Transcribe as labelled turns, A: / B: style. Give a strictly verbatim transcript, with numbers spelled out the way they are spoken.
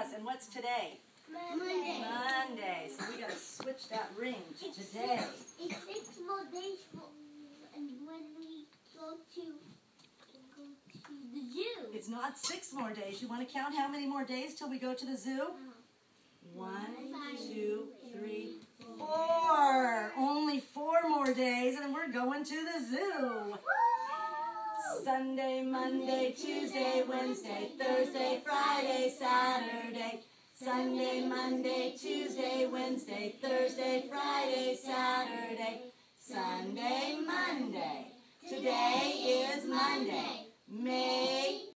A: Yes, and what's today?
B: Monday.
A: Monday. So we got to switch that ring to today.
B: It's six more days for, and when we go to go to the zoo.
A: It's not six more days. You want to count how many more days till we go to the zoo? One, two, three, four. Only four more days, and then we're going to the zoo. Sunday, Monday, Tuesday, Wednesday, Thursday, Friday, Saturday. Sunday, Monday, Tuesday, Wednesday, Thursday, Friday, Saturday. Sunday, Monday. Today is Monday. May